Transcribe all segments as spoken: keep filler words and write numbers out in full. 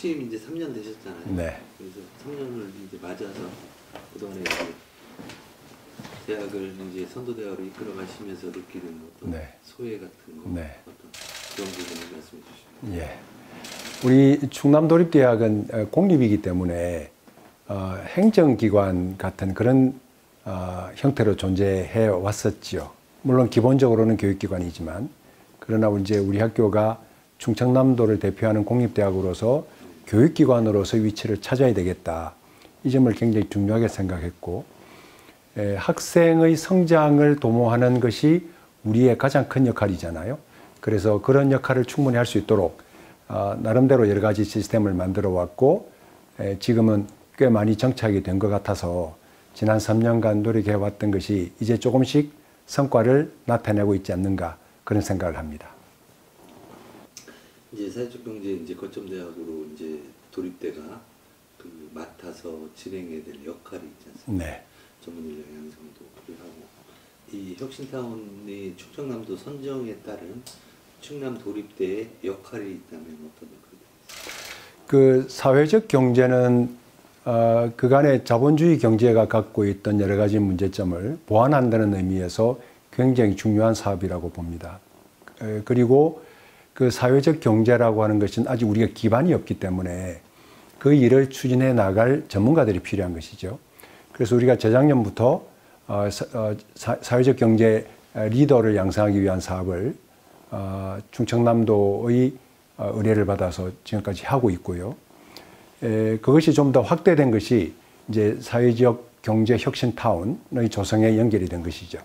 취임 이제 삼 년 되셨잖아요. 네. 그래서 삼 년을 이제 맞아서 그동안에 이제 대학을 이제 선도대학으로 이끌어 가시면서 느끼는 어떤 네. 소외 같은 거, 네. 어떤 그런 부분을 말씀해 주시면. 예. 우리 충남도립대학은 공립이기 때문에 어, 행정기관 같은 그런 어, 형태로 존재해 왔었지요. 물론 기본적으로는 교육기관이지만, 그러나 이제 우리 학교가 충청남도를 대표하는 공립대학으로서 교육기관으로서 위치를 찾아야 되겠다. 이 점을 굉장히 중요하게 생각했고, 에, 학생의 성장을 도모하는 것이 우리의 가장 큰 역할이잖아요. 그래서 그런 역할을 충분히 할 수 있도록 어, 나름대로 여러 가지 시스템을 만들어 왔고, 에, 지금은 꽤 많이 정착이 된 것 같아서 지난 삼 년간 노력해 왔던 것이 이제 조금씩 성과를 나타내고 있지 않는가, 그런 생각을 합니다. 이제 사회적 경제 이제 거점 대학으로 이제 도립대가 그 맡아서 진행해야 될 역할이 있지 않습니까? 네. 전문 인력 양성도 필요하고, 이 혁신타운의 충청남도 선정에 따른 충남 도립대의 역할이 있다면 어떤 역할이 있습니까? 그 사회적 경제는 어, 그간의 자본주의 경제가 갖고 있던 여러 가지 문제점을 보완한다는 의미에서 굉장히 중요한 사업이라고 봅니다. 에, 그리고 그 사회적 경제라고 하는 것은 아직 우리가 기반이 없기 때문에 그 일을 추진해 나갈 전문가들이 필요한 것이죠. 그래서 우리가 재작년부터 어, 사, 어, 사, 사회적 경제 리더를 양성하기 위한 사업을 어, 충청남도의 어, 의뢰를 받아서 지금까지 하고 있고요. 에, 그것이 좀 더 확대된 것이 이제 사회적 경제 혁신 타운의 조성에 연결이 된 것이죠.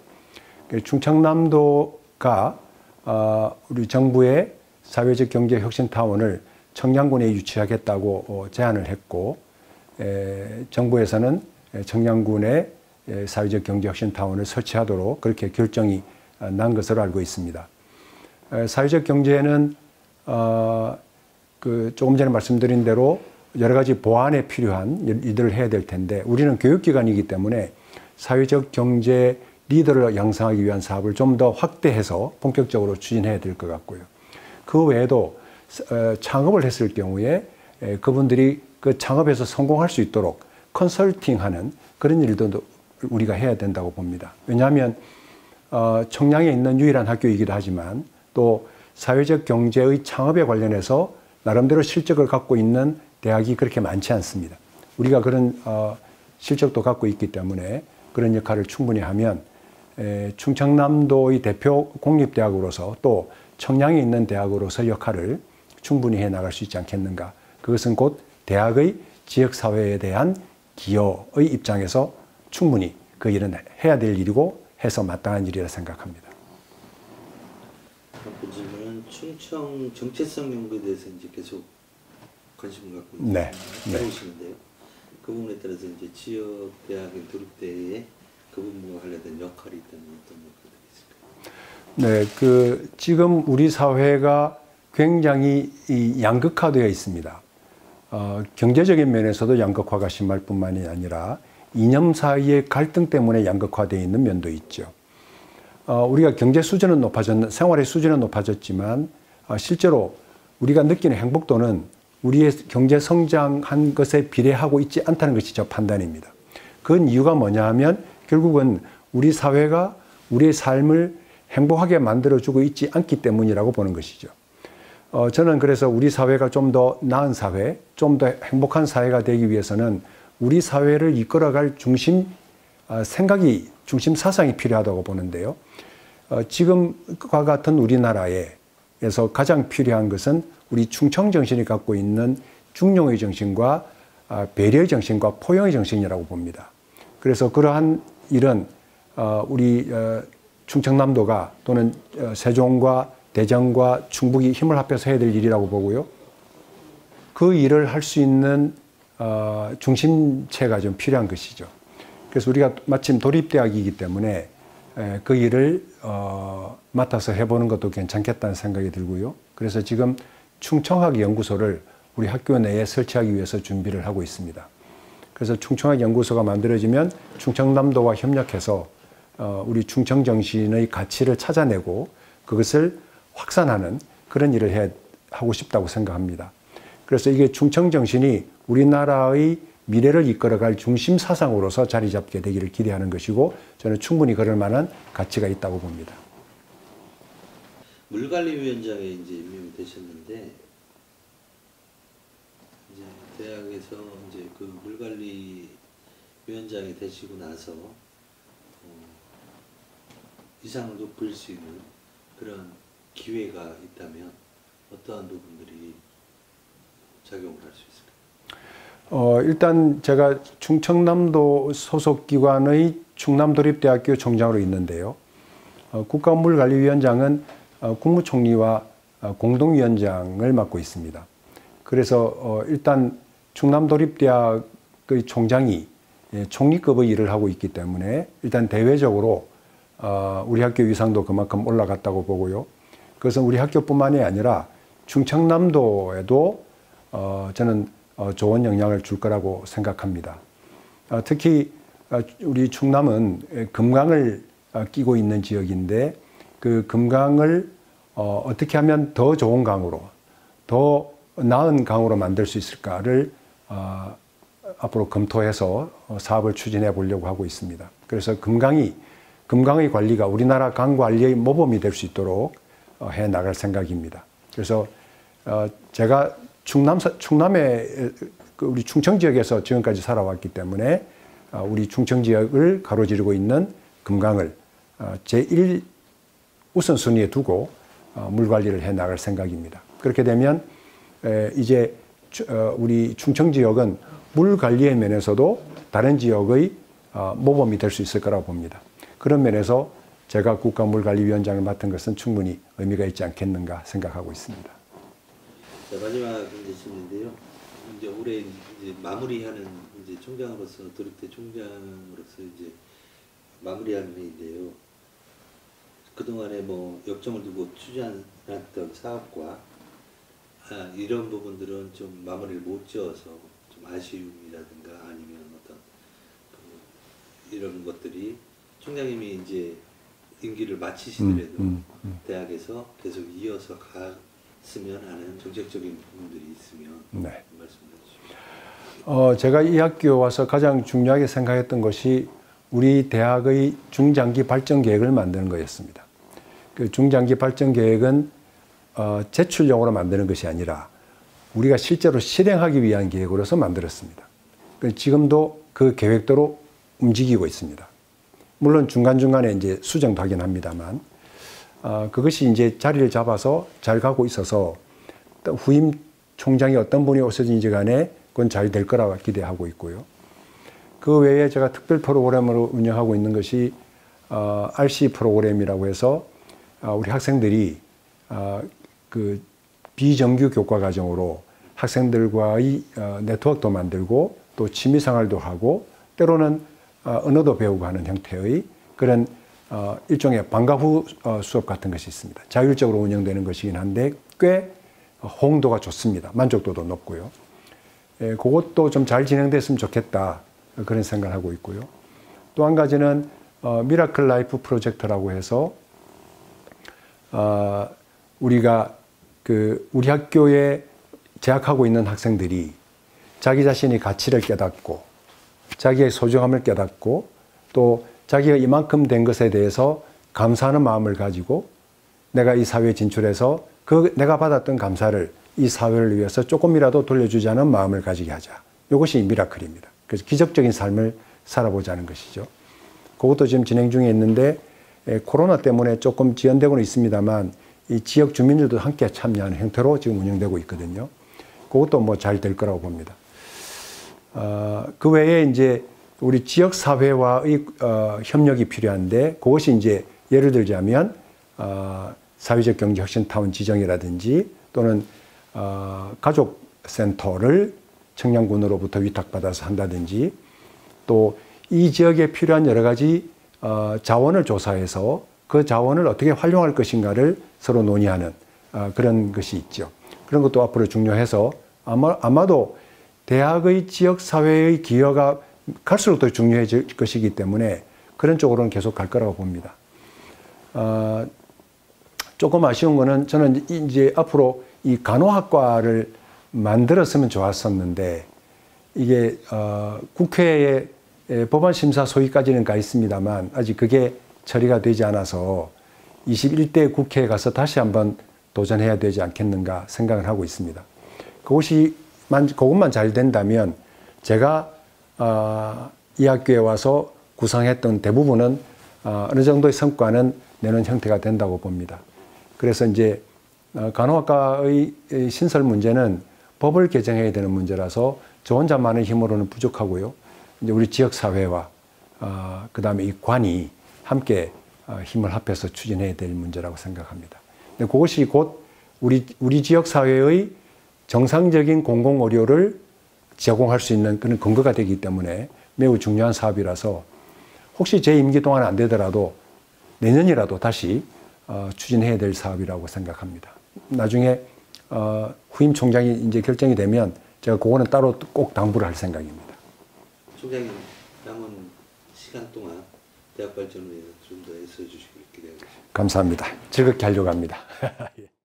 충청남도가 어, 우리 정부의 사회적 경제 혁신 타운을 청량군에 유치하겠다고 어, 제안을 했고, 에, 정부에서는 청량군에 사회적 경제 혁신 타운을 설치하도록 그렇게 결정이 난 것으로 알고 있습니다. 에, 사회적 경제는 어, 그 조금 전에 말씀드린 대로 여러 가지 보완에 필요한 일들을 해야 될 텐데, 우리는 교육기관이기 때문에 사회적 경제 리더를 양성하기 위한 사업을 좀 더 확대해서 본격적으로 추진해야 될 것 같고요. 그 외에도 창업을 했을 경우에 그분들이 그 창업에서 성공할 수 있도록 컨설팅하는 그런 일도 우리가 해야 된다고 봅니다. 왜냐하면 청량에 있는 유일한 학교이기도 하지만 또 사회적 경제의 창업에 관련해서 나름대로 실적을 갖고 있는 대학이 그렇게 많지 않습니다. 우리가 그런 어, 실적도 갖고 있기 때문에 그런 역할을 충분히 하면 에, 충청남도의 대표 공립대학으로서 또 청량에 있는 대학으로서 역할을 충분히 해 나갈 수 있지 않겠는가. 그것은 곧 대학의 지역사회에 대한 기여의 입장에서 충분히 그 일은 해야 될 일이고 해서 마땅한 일이라 생각합니다. 다음 질문은 충청 정체성 연구에 대해서 이제 계속 관심을 갖고 있는 네. 해오시는데요. 그 부분에 따라서 이제 지역 대학의 도립대에 그 부분과 관련된 역할이 있다면 어떤 역할이 있을까요? 네, 그 지금 우리 사회가 굉장히 이 양극화되어 있습니다. 어, 경제적인 면에서도 양극화가 심할 뿐만이 아니라 이념 사이의 갈등 때문에 양극화되어 있는 면도 있죠. 어, 우리가 경제 수준은 높아졌, 생활의 수준은 높아졌지만 어, 실제로 우리가 느끼는 행복도는 우리의 경제 성장한 것에 비례하고 있지 않다는 것이 저 판단입니다. 그건 이유가 뭐냐 하면 결국은 우리 사회가 우리의 삶을 행복하게 만들어주고 있지 않기 때문이라고 보는 것이죠. 어, 저는 그래서 우리 사회가 좀 더 나은 사회, 좀 더 행복한 사회가 되기 위해서는 우리 사회를 이끌어갈 중심 어, 생각이, 중심 사상이 필요하다고 보는데요. 어, 지금과 같은 우리나라에서 가장 필요한 것은 우리 충청정신이 갖고 있는 중용의 정신과 배려의 정신과 포용의 정신이라고 봅니다. 그래서 그러한 일은 우리 충청남도가 또는 세종과 대전과 충북이 힘을 합해서 해야 될 일이라고 보고요. 그 일을 할 수 있는 중심체가 좀 필요한 것이죠. 그래서 우리가 마침 도립대학이기 때문에 그 일을 맡아서 해보는 것도 괜찮겠다는 생각이 들고요. 그래서 지금 충청학 연구소를 우리 학교 내에 설치하기 위해서 준비를 하고 있습니다. 그래서 충청학 연구소가 만들어지면 충청남도와 협력해서 우리 충청정신의 가치를 찾아내고 그것을 확산하는 그런 일을 해, 하고 싶다고 생각합니다. 그래서 이게 충청 정신이 우리나라의 미래를 이끌어갈 중심 사상으로서 자리 잡게 되기를 기대하는 것이고 저는 충분히 그럴 만한 가치가 있다고 봅니다. 물관리위원장에 이제 임명이 되셨는데 이제 대학에서 이제 그 물관리위원장이 되시고 나서 어, 위상을 높일 수 있는 그런 기회가 있다면 어떠한 부분들이 작용을 할 수 있을까요? 어, 일단 제가 충청남도 소속 기관의 충남도립대학교 총장으로 있는데요. 어, 국가물관리위원장은 어, 국무총리와 어, 공동위원장을 맡고 있습니다. 그래서 어, 일단 충남도립대학의 총장이 예, 총리급의 일을 하고 있기 때문에 일단 대외적으로 어, 우리 학교 위상도 그만큼 올라갔다고 보고요. 그것은 우리 학교뿐만이 아니라 충청남도에도 어, 저는 어, 좋은 영향을 줄 거라고 생각합니다. 어, 특히 어, 우리 충남은 금강을 어, 끼고 있는 지역인데 그 금강을 어, 어떻게 하면 더 좋은 강으로, 더 나은 강으로 만들 수 있을까를 어, 앞으로 검토해서 어, 사업을 추진해 보려고 하고 있습니다. 그래서 금강이, 금강의 관리가 우리나라 강 관리의 모범이 될 수 있도록 어, 해 나갈 생각입니다. 그래서 어, 제가 충남, 충남의 우리 충청 지역에서 지금까지 살아왔기 때문에 우리 충청 지역을 가로지르고 있는 금강을 제일 우선순위에 두고 물 관리를 해 나갈 생각입니다. 그렇게 되면 이제 우리 충청 지역은 물 관리의 면에서도 다른 지역의 모범이 될 수 있을 거라고 봅니다. 그런 면에서 제가 국가물관리위원장을 맡은 것은 충분히 의미가 있지 않겠는가 생각하고 있습니다. 자, 마지막 이제 질문인데요. 이제 올해 이제 마무리하는 이제 총장으로서 도립대 총장으로서 이제 마무리하는 회인데요. 그 동안에 뭐 역점을 두고 추진했던 사업과 아, 이런 부분들은 좀 마무리를 못 지어서 좀 아쉬움이라든가 아니면 어떤 그 이런 것들이 총장님이 이제 임기를 마치시더라도 음, 음, 음. 대학에서 계속 이어서 가. 있으면 하는 정책적인 부분들이 있으면 네. 말씀해 주십시오. 어, 제가 이 학교 와서 가장 중요하게 생각했던 것이 우리 대학의 중장기 발전 계획을 만드는 거였습니다. 그 중장기 발전 계획은 어, 제출용으로 만드는 것이 아니라 우리가 실제로 실행하기 위한 계획으로서 만들었습니다. 지금도 그 계획대로 움직이고 있습니다. 물론 중간중간에 이제 수정도 하긴 합니다만 어, 그것이 이제 자리를 잡아서 잘 가고 있어서 후임 총장이 어떤 분이 오셔든지 간에 그건 잘 될 거라고 기대하고 있고요. 그 외에 제가 특별 프로그램으로 운영하고 있는 것이 어, 알씨 프로그램이라고 해서 어, 우리 학생들이 어, 그 비정규 교과 과정으로 학생들과의 어, 네트워크도 만들고 또 취미생활도 하고 때로는 어, 언어도 배우고 하는 형태의 그런 어, 일종의 방과 후 어, 수업 같은 것이 있습니다. 자율적으로 운영되는 것이긴 한데 꽤 호응도가 좋습니다. 만족도도 높고요. 예, 그것도 좀 잘 진행됐으면 좋겠다 그런 생각을 하고 있고요. 또 한 가지는 어, 미라클 라이프 프로젝트라고 해서 어, 우리가 그 우리 학교에 재학하고 있는 학생들이 자기 자신의 가치를 깨닫고 자기의 소중함을 깨닫고 또 자기가 이만큼 된 것에 대해서 감사하는 마음을 가지고 내가 이 사회에 진출해서 그 내가 받았던 감사를 이 사회를 위해서 조금이라도 돌려주자는 마음을 가지게 하자. 이것이 미라클입니다. 그래서 기적적인 삶을 살아보자는 것이죠. 그것도 지금 진행 중에 있는데 코로나 때문에 조금 지연되고는 있습니다만 이 지역 주민들도 함께 참여하는 형태로 지금 운영되고 있거든요. 그것도 뭐 잘 될 거라고 봅니다. 어, 그 외에 이제 우리 지역 사회와의 어, 협력이 필요한데 그것이 이제 예를 들자면 어, 사회적 경제 혁신타운 지정이라든지 또는 어, 가족센터를 청량군으로부터 위탁받아서 한다든지 또 이 지역에 필요한 여러 가지 어, 자원을 조사해서 그 자원을 어떻게 활용할 것인가를 서로 논의하는 어, 그런 것이 있죠. 그런 것도 앞으로 중요해서 아마, 아마도 대학의 지역사회의 기여가 갈수록 더 중요해질 것이기 때문에 그런 쪽으로는 계속 갈 거라고 봅니다. 어, 조금 아쉬운 거는 저는 이제 앞으로 이 간호학과를 만들었으면 좋았었는데 이게 어, 국회에 법안 심사 소위까지는 가 있습니다만 아직 그게 처리가 되지 않아서 이십일 대 국회에 가서 다시 한번 도전해야 되지 않겠는가 생각을 하고 있습니다. 그것이 만, 그것만 잘 된다면 제가 어, 이 학교에 와서 구상했던 대부분은 어, 어느 정도의 성과는 내는 형태가 된다고 봅니다. 그래서 이제 어, 간호학과의 신설 문제는 법을 개정해야 되는 문제라서 저 혼자만의 힘으로는 부족하고요. 이제 우리 지역 사회와 어, 그다음에 이 관이 함께 어, 힘을 합해서 추진해야 될 문제라고 생각합니다. 근데 그것이 곧 우리 우리 지역 사회의 정상적인 공공 의료를 제공할 수 있는 그런 근거가 되기 때문에 매우 중요한 사업이라서 혹시 제 임기 동안 안 되더라도 내년이라도 다시 어, 추진해야 될 사업이라고 생각합니다. 나중에 어, 후임 총장이 이제 결정이 되면 제가 그거는 따로 꼭 당부를 할 생각입니다. 총장님 남은 시간 동안 대학 발전을 위해서 좀 더 애써 주시길 기대하겠습니다. 감사합니다. 즐겁게 하려고 합니다.